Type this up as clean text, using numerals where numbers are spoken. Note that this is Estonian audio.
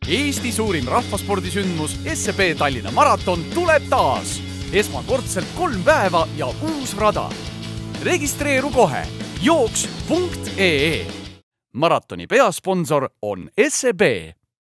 Eesti suurim rahvaspordisündmus SEB Tallinna maraton tuleb taas. Esmakordselt 3 päeva ja uus rada. Registreeru kohe jooks.ee. Maratoni peasponsor on SEB.